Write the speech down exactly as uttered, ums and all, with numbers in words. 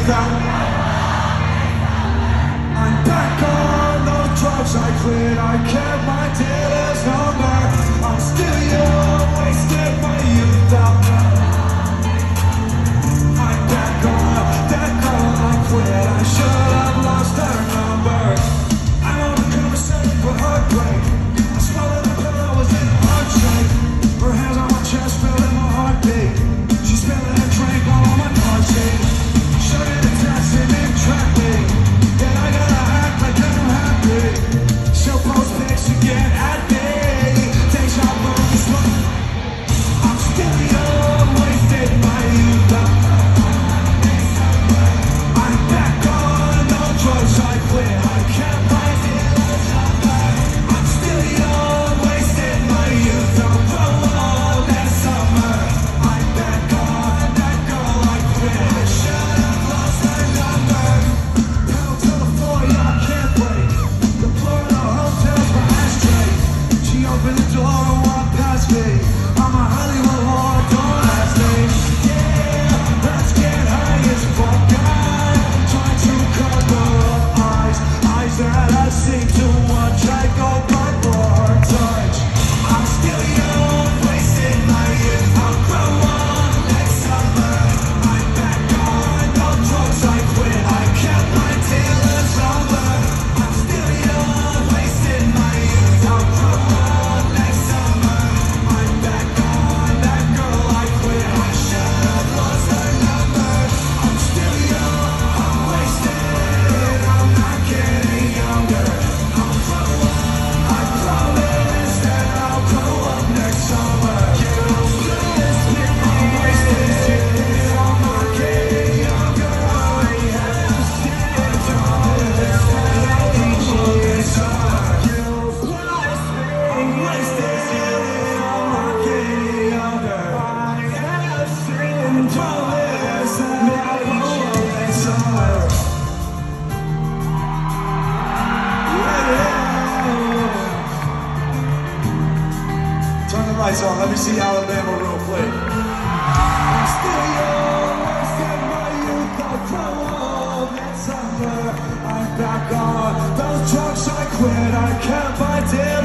youth out. I'm back on those drugs I quit. I kept my dealer's number. I'm still young, wasted my youth out. I'm back on that girl I quit. I should have lost her number. I'm on the conversation for heartbreak. I swallowed the pill, I was in a heart shake. Her hands on my chest, feeling my heartbeat. She's spilling a drink all on my car seat. Shooting the text and then track me. Then I gotta act like I'm happy. She'll post pics to get at me. Deja vu is what I'm still young, wasted my youth out. I'm back on no drugs I quit. I can't find it. I'm still young, wasted my youth out. Grow up that summer. I'm back on that girl I quit. I should have lost her number. Pedal to the floor, yeah, I can't wait. The floor in the hotel for ashtray. She opened the door and walked past me. I'm a Hollywood whore, don't ask me. Yeah, let's get high as fuck. I'm trying to cover up eyes, eyes that I see too much. I go by for her touch. I'm still young, wasted my youth. I'll grow up next summer. I'm back on no drugs I quit. I kept my dealer's number. I'm still young, wasted my youth. I'll grow up next summer. I'm back on that girl I quit. I should have lost her number. I'm still young, I'm wasted. I'm not getting younger. I'll grow up, I promise that I'll grow up next summer. You bless me, I'm wasted. I'm not getting younger. I have seen darkness that I'll grow up next summer. You bless me, I'm wasted. I'm not getting younger. I have seen darkness that I'll grow up next summer. Turn the lights on. Let me see Alabama real quick. I'm still young, wasted my youth. I'll grow up next summer. I'm back on those drugs I quit. I can't find it.